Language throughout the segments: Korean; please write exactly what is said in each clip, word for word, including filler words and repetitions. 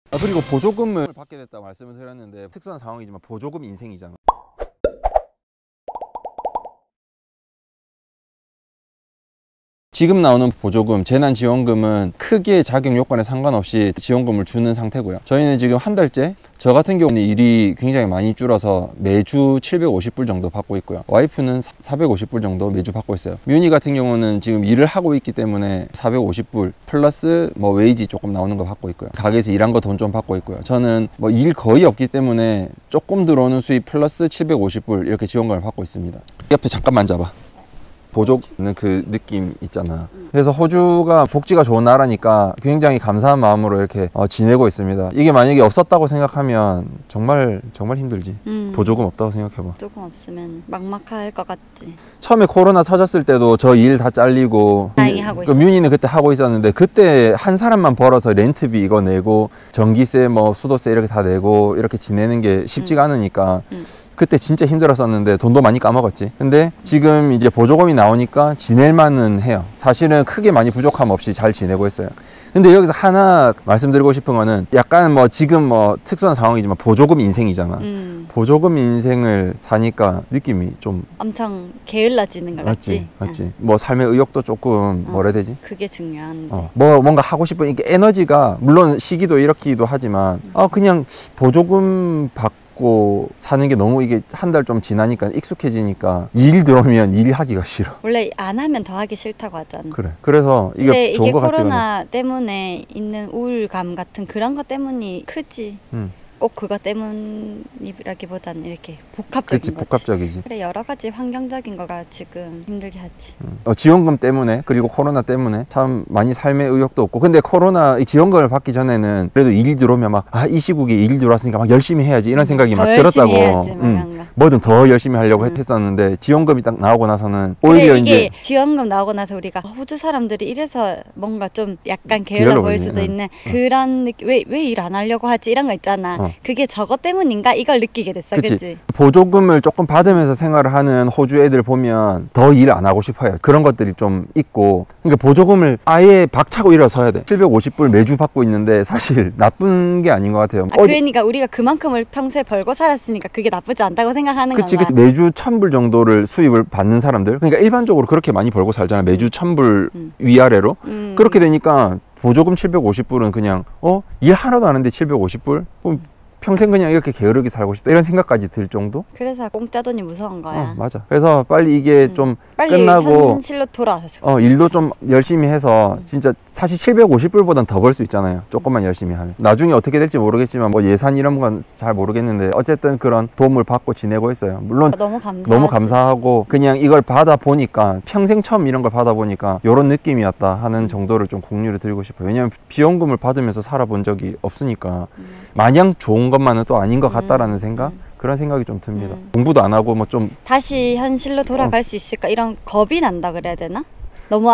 아, 그리고 보조금을 받게 됐다고 말씀을 드렸는데 특수한 상황이지만 보조금 인생이잖아. 지금 나오는 보조금, 재난지원금은 크게 자격 요건에 상관없이 지원금을 주는 상태고요. 저희는 지금 한 달째, 저 같은 경우는 일이 굉장히 많이 줄어서 매주 칠백오십 불 정도 받고 있고요. 와이프는 사백오십 불 정도 매주 받고 있어요. 뮤니 같은 경우는 지금 일을 하고 있기 때문에 사백오십 불 플러스 뭐 웨이지 조금 나오는 거 받고 있고요. 가게에서 일한 거 돈 좀 받고 있고요. 저는 뭐 일 거의 없기 때문에 조금 들어오는 수입 플러스 칠백오십 불 이렇게 지원금을 받고 있습니다. 옆에 잠깐만 잡아. 보조는 그 느낌 있잖아. 그래서 호주가 복지가 좋은 나라니까 굉장히 감사한 마음으로 이렇게 어, 지내고 있습니다. 이게 만약에 없었다고 생각하면 정말 정말 힘들지. 음. 보조금 없다고 생각해봐. 조금 없으면 막막할 것 같지. 처음에 코로나 터졌을 때도 저 일 다 잘리고 다행히 하고 그 있어. 뮤니는 그때 하고 있었는데 그때 한 사람만 벌어서 렌트비 이거 내고 전기세 뭐 수도세 이렇게 다 내고 이렇게 지내는 게 쉽지가 음. 않으니까 음. 그때 진짜 힘들었었는데 돈도 많이 까먹었지. 근데 지금 이제 보조금이 나오니까 지낼만은 해요. 사실은 크게 많이 부족함 없이 잘 지내고 있어요. 근데 여기서 하나 말씀드리고 싶은 거는 약간 뭐 지금 뭐 특수한 상황이지만 보조금 인생이잖아. 음. 보조금 인생을 사니까 느낌이 좀 엄청 게을러지는 것 맞지? 같지? 맞지? 응. 뭐 삶의 의욕도 조금 어, 뭐라 해야 되지? 그게 중요한데. 어, 뭐 뭔가 하고 싶은 이게 에너지가 물론 시기도 이렇기도 하지만 음. 아 그냥 보조금 받고 사는 게 너무 이게 한 달 좀 지나니까 익숙해지니까 일 들어오면 일 하기가 싫어. 원래 안 하면 더 하기 싫다고 하잖아. 그래. 그래서 이게 좋은 거 같지. 이게 코로나 때문에 있는 우울감 같은 그런 것 때문이 크지. 음. 꼭 그거 때문이라기보다는 이렇게 복합적인 그치, 거지. 복합적이지. 그래 여러 가지 환경적인 거가 지금 힘들게 하지. 음. 어, 지원금 때문에 그리고 코로나 때문에 참 많이 삶의 의욕도 없고 근데 코로나 이 지원금을 받기 전에는 그래도 일이 들어오면 막 아 이 시국에 일이 들어왔으니까 막 열심히 해야지 이런 생각이 막 들었다고. 해야지, 음. 뭐든 더 열심히 하려고 음. 했었는데 지원금이 딱 나오고 나서는 오히려 그래, 이게 이제 지원금 나오고 나서 우리가 호주 사람들이 이래서 뭔가 좀 약간 게을러 보일 수도 응. 있는 응. 그런 느낌. 왜 왜 일 안 하려고 하지 이런 거 있잖아. 어. 그게 저것 때문인가 이걸 느끼게 됐어. 그치? 그치? 보조금을 조금 받으면서 생활을 하는 호주 애들 보면 더 일 안 하고 싶어요. 그런 것들이 좀 있고 그러니까 보조금을 아예 박차고 일어서야 돼. 칠백오십 불 매주 받고 있는데 사실 나쁜 게 아닌 것 같아요. 아, 그러니까 우리가 그만큼을 평소에 벌고 살았으니까 그게 나쁘지 않다고 생각하는 그치, 건가? 그치. 매주 천 불 정도를 수입을 받는 사람들 그러니까 일반적으로 그렇게 많이 벌고 살잖아. 매주 천 불 음. 위아래로 음. 그렇게 되니까 보조금 칠백오십 불은 그냥 어? 일 하나도 안 하는데 칠백오십 불? 그럼 평생 그냥 이렇게 게으르게 살고 싶다 이런 생각까지 들 정도? 그래서 공짜 돈이 무서운 거야. 어, 맞아. 그래서 빨리 이게 음. 좀 빨리 끝나고 현실로 돌아와서 어, 일도 좀 열심히 해서 음. 진짜 사실 칠백오십 불보단 더 벌 수 있잖아요. 조금만 열심히 하면. 나중에 어떻게 될지 모르겠지만 뭐 예산 이런 건 잘 모르겠는데 어쨌든 그런 도움을 받고 지내고 있어요. 물론 너무, 감사하지. 너무 감사하고 그냥 이걸 받아 보니까 평생 처음 이런 걸 받아 보니까 이런 느낌이었다 하는 정도를 좀 공유를 드리고 싶어요. 왜냐면 비용금을 받으면서 살아본 적이 없으니까 음. 마냥 좋은 것만은 또 아닌 것 같다라는 음. 생각? 음. 그런 생각이 좀 듭니다. 음. 공부도 안 하고 뭐 좀 다시 현실로 돌아갈 어. 수 있을까 이런 겁이 난다 그래야 되나? 너무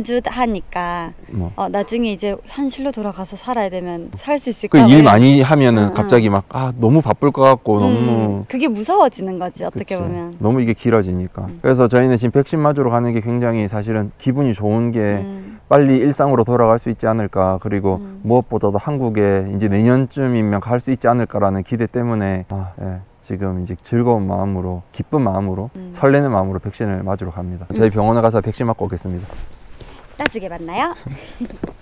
안주하니까 뭐. 어, 나중에 이제 현실로 돌아가서 살아야 되면 살 수 있을까? 그 일 많이 하면은 응, 갑자기 막 아 너무 바쁠 것 같고 음, 너무 그게 무서워지는 거지 어떻게 그치. 보면 너무 이게 길어지니까 음. 그래서 저희는 지금 백신 맞으러 가는 게 굉장히 사실은 기분이 좋은 게 음. 빨리 일상으로 돌아갈 수 있지 않을까 그리고 음. 무엇보다도 한국에 이제 내년쯤이면 갈 수 있지 않을까라는 기대 때문에 아, 예. 지금 이제 즐거운 마음으로 기쁜 마음으로 음. 설레는 마음으로 백신을 맞으러 갑니다. 음. 저희 병원에 가서 백신 맞고 오겠습니다. 나중에 만나요.